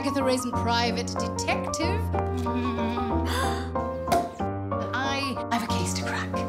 Agatha Raisin, private detective. I have a case to crack.